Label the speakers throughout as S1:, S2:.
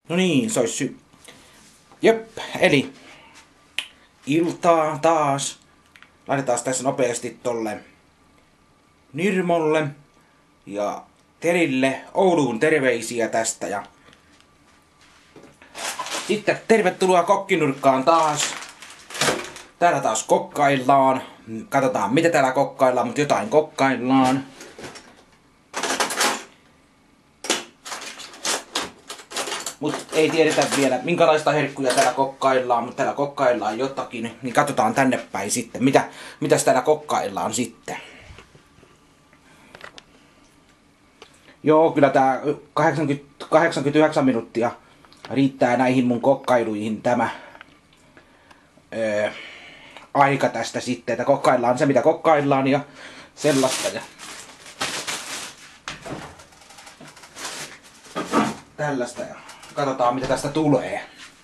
S1: No niin, se olisi Jep, eli iltaa taas. Laitetaan tässä nopeasti tolle Nirmolle ja Terille Ouluun terveisiä tästä. Ja sitten tervetuloa kokkinurkkaan taas. Täällä taas kokkaillaan. Katsotaan mitä täällä kokkaillaan, mutta jotain kokkaillaan. Mut ei tiedetä vielä minkälaista herkkuja täällä kokkaillaan, mutta täällä kokkaillaan jotakin. Niin katsotaan tänne päin sitten, mitäs täällä kokkaillaan sitten. Joo, kyllä tää 89 minuuttia riittää näihin mun kokkailuihin tämä aika tästä sitten, että kokkaillaan se mitä kokkaillaan ja sellaista ja tällaista ja katsotaan mitä tästä tulee.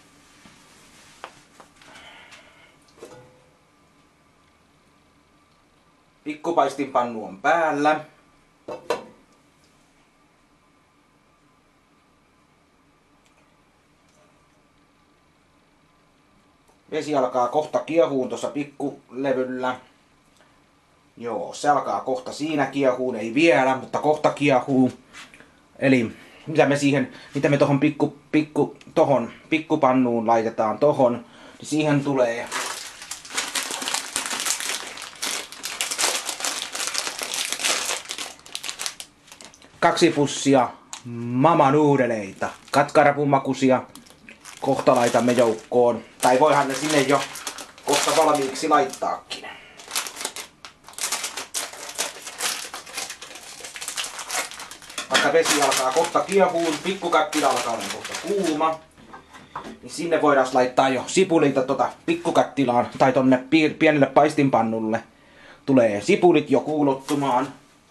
S1: Pikkupaistinpannu on päällä. Vesi alkaa kohta kiehuun tuossa pikkulevyllä. Joo, se alkaa kohta siinä kiehuun, ei vielä, mutta kohta kiehuu. Eli mitä me tohon pikkupannuun laitetaan tohon, niin siihen tulee kaksi pussia mamanuudeleita, katkarapumakuisia. Kohta laitamme joukkoon. Tai voihan ne sinne jo kohta valmiiksi laittaakin. Vaikka vesi alkaa kohta kiehuun, pikkukattila alkaa olla kohta kuuma. Niin sinne voidaan laittaa jo sipulit pikkukattilaan tai tonne pienelle paistinpannulle. Tulee sipulit jo kuulottumaan.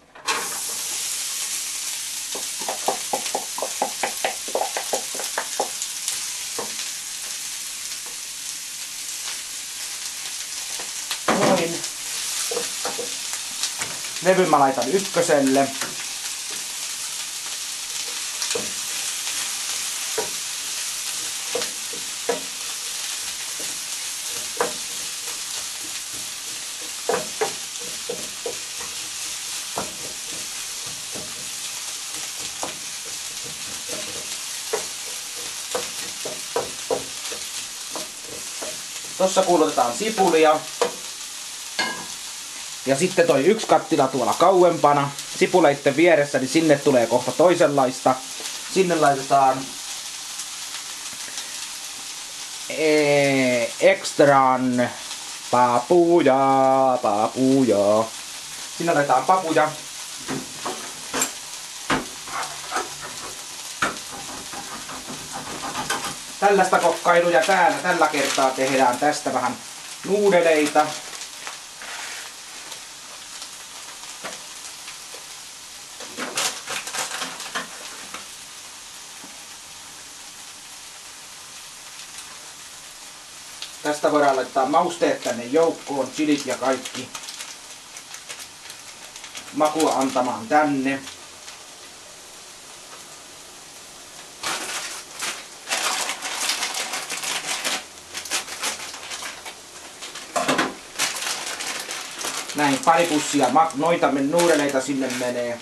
S1: Levyn mä laitan ykköselle. Tossa kuulutetaan sipulia. Ja sitten toi yksi kattila tuolla kauempana, sipuleitten vieressä, niin sinne tulee kohta toisenlaista. Sinne laitetaan extran papuja. Sinne laitetaan papuja. Tällaista kokkailuja täällä tällä kertaa tehdään tästä vähän nuudeleita. Tästä voidaan laittaa mausteet tänne joukkoon, chilit ja kaikki. Makua antamaan tänne. Näin pari pussia noita nuudeleita sinne menee.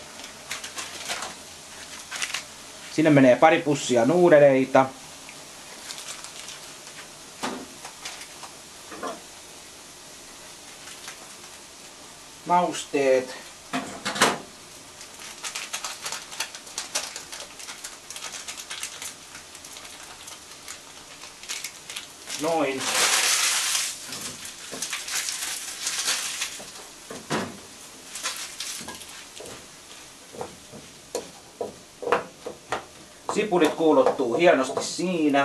S1: Sinne menee pari pussia nuudeleita. Mausteet. Noin. Sipulit kuulottuu hienosti siinä.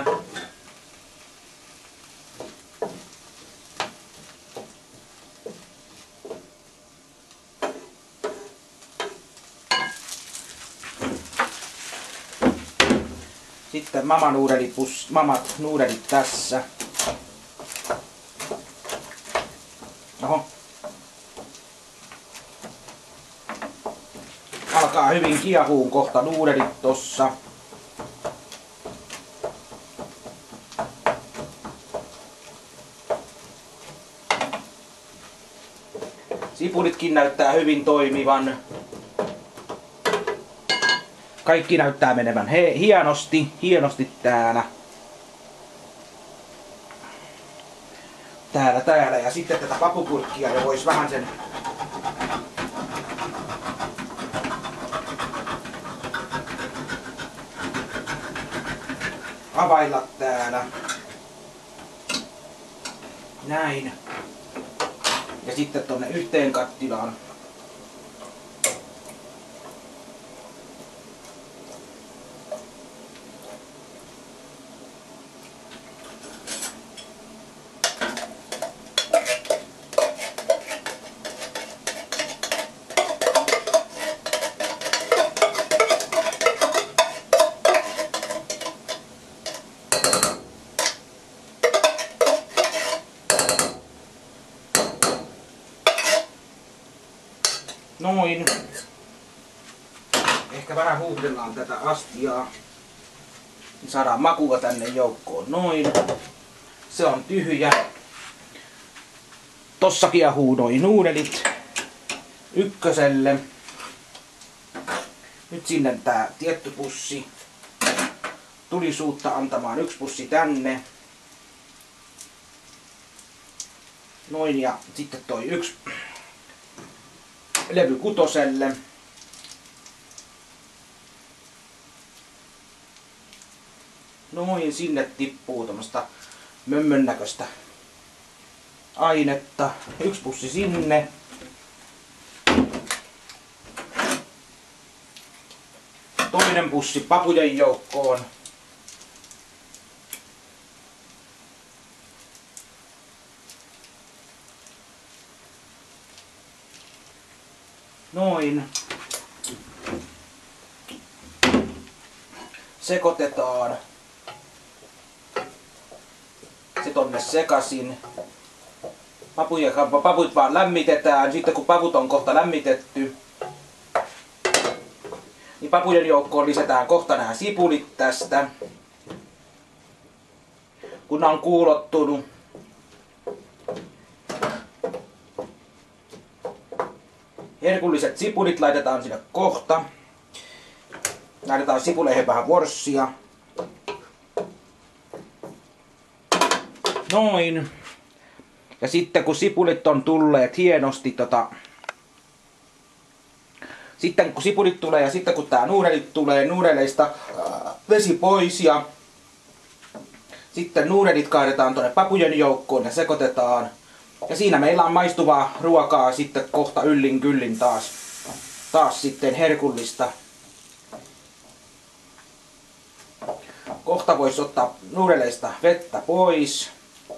S1: Sitten mamat nuudelit tässä. Oho. Alkaa hyvin kiehuun kohta nuudelit tossa. Sipulitkin näyttää hyvin toimivan. Kaikki näyttää menevän hienosti täällä. Täällä. Ja sitten tätä papupurkkia ja vois vähän sen availla täällä. Näin. Ja sitten tonne yhteen kattilaan. Noin. Ehkä vähän huuhdellaan tätä astiaa. Niin saadaan makua tänne joukkoon. Noin. Se on tyhjä. Tossa kiehuu noin nuudelit. Ykköselle. Nyt sinne tää tietty pussi. Tulisuutta antamaan 1 pussi tänne. Noin, ja sitten toi 1 levy 6:lle. Noin, sinne tippuu tämmöstä mömmön näköistä ainetta. 1 pussi sinne. Toinen pussi papujen joukkoon. Noin. Sekoitetaan se tonne sekasin. Paput vaan lämmitetään. Sitten kun paput on kohta lämmitetty, niin papujen joukkoon lisätään kohta nämä sipulit tästä. Kun ne on kuulottunut. Herkulliset sipulit laitetaan sinne kohta. Laitetaan sipuleihin vähän vorssia. Noin. Ja sitten kun sipulit on tulleet hienosti sitten kun sipulit tulee ja sitten kun tää nuudelit tulee, nuudeleista vesi pois ja sitten nuudelit kaadetaan tonne papujen joukkoon ja sekoitetaan. Ja siinä meillä on maistuvaa ruokaa sitten kohta yllin kyllin taas sitten herkullista. Kohta voisi ottaa nuudeleista vettä pois.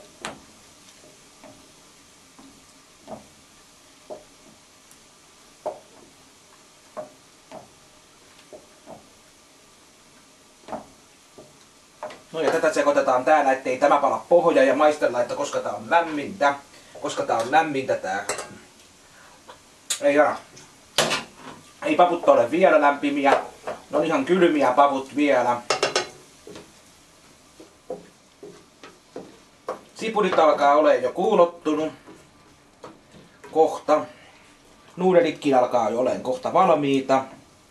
S1: No ja tätä sekoitetaan täällä, ettei tämä pala pohja, ja maistellaan, että koska tää on lämmintä. Koska tää on lämmintä tää. Ei paput ole vielä lämpimiä. Ne on ihan kylmiä paput vielä. Sipulit alkaa olla jo kuulottunut. Kohta. Nuudelitkin alkaa jo olemaan kohta valmiita.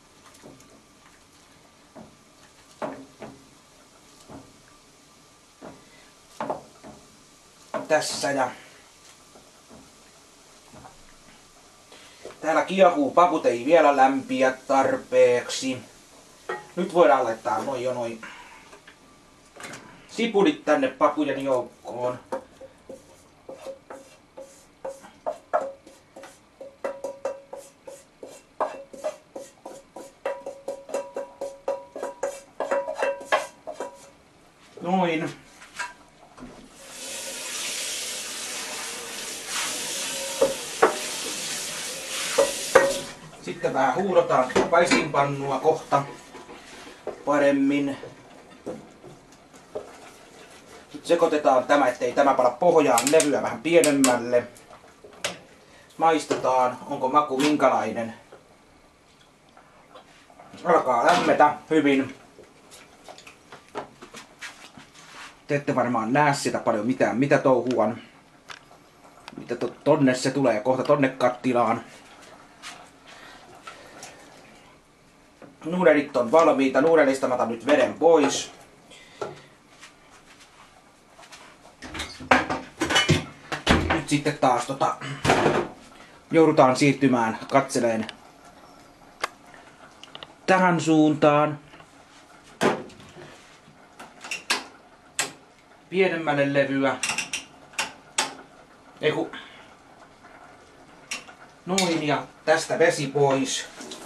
S1: Tässä ja täällä kiehuu, paput ei vielä lämpiä tarpeeksi. Nyt voidaan laittaa noin sipulit tänne papujen joukkoon. Noin. Sitten vähän huudotaan paistinpannua kohta paremmin. Nyt sekoitetaan tämä, ettei tämä pala pohjaan, levyä vähän pienemmälle. Maistetaan, onko maku minkälainen. Alkaa lämmetä hyvin. Te ette varmaan näe sitä paljon mitä touhuan. sitten tonne se tulee kohta tonne kattilaan. Nuudelit on valmiita. Nuudelista mä otan nyt veden pois. Nyt sitten taas joudutaan siirtymään katseleen tähän suuntaan. Pienemmälle levyä. Noin, ja tästä vesi pois.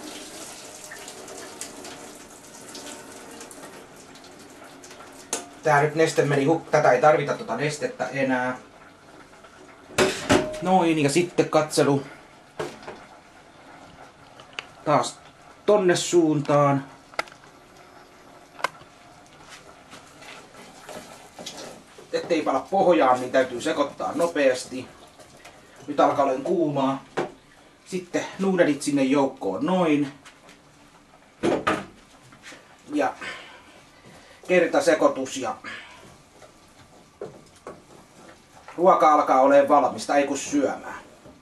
S1: Tää nyt neste meni tätä ei tarvita nestettä enää. Noin, ja sitten katselu taas tonne suuntaan. Ettei pala pohjaan, niin täytyy sekoittaa nopeasti. Nyt alkaa olla kuumaa. Sitten nuudelit sinne joukkoon noin. Ja kertasekoitus ja ruoka alkaa olemaan valmista, ei kun syömään.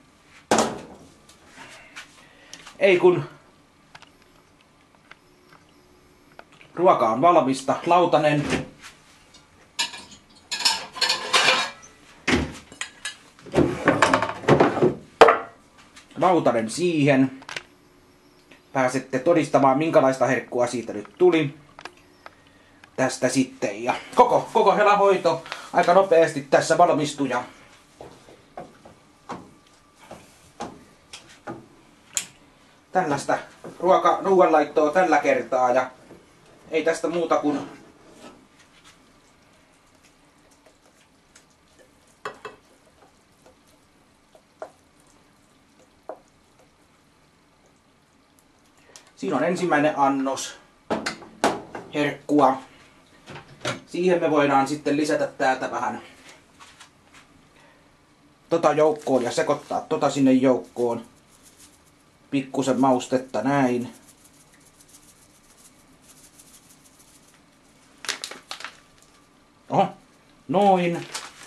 S1: Ei kun ruoka on valmista, lautanen. Lautanen siihen. Pääsette todistamaan, minkälaista herkkua siitä nyt tuli. Tästä sitten, ja koko helahoito aika nopeasti tässä valmistui. Ja tällaista ruoanlaittoa tällä kertaa, ja ei tästä muuta kuin siinä on ensimmäinen annos herkkua. Siihen me voidaan sitten lisätä täältä vähän joukkoon ja sekoittaa sinne joukkoon. Pikkusen maustetta näin. Oho, noin.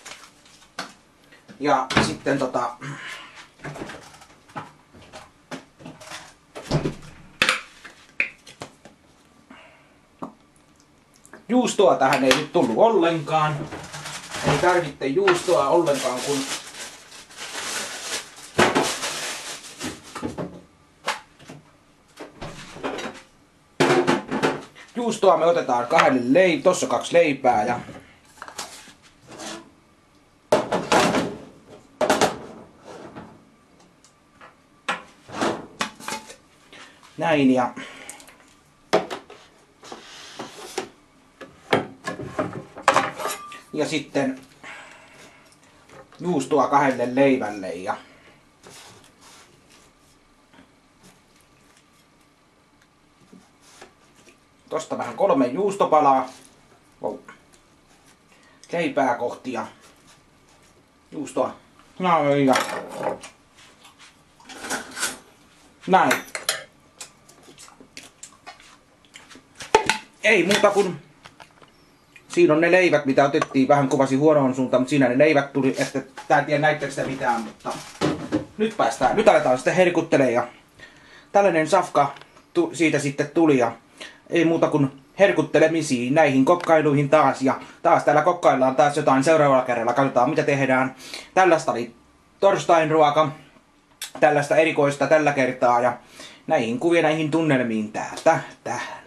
S1: Ja sitten juustoa tähän ei nyt tullut ollenkaan. Ei tarvitse juustoa ollenkaan, kun juustoa me otetaan tossa 2 leipää ja näin, ja sitten juustoa 2 leivälle ja tosta vähän 3 juustopalaa leipää kohti ja juustoa. Näin. Näin. Ei muuta kuin siinä on ne leivät, mitä otettiin, vähän kovasi huonoon suuntaan, mutta siinä ne leivät tuli, että tää en tiedä näittekö sitä mitään, mutta nyt aletaan sitten herkuttelemaan ja tällainen safka siitä sitten tuli ja ei muuta kuin herkuttelemisiin näihin kokkailuihin taas ja taas täällä kokkaillaan taas jotain seuraavalla kerralla, katsotaan mitä tehdään. Tällaista oli torstain ruoka, tällaista erikoista tällä kertaa ja näihin kuvia näihin tunnelmiin täältä tähän.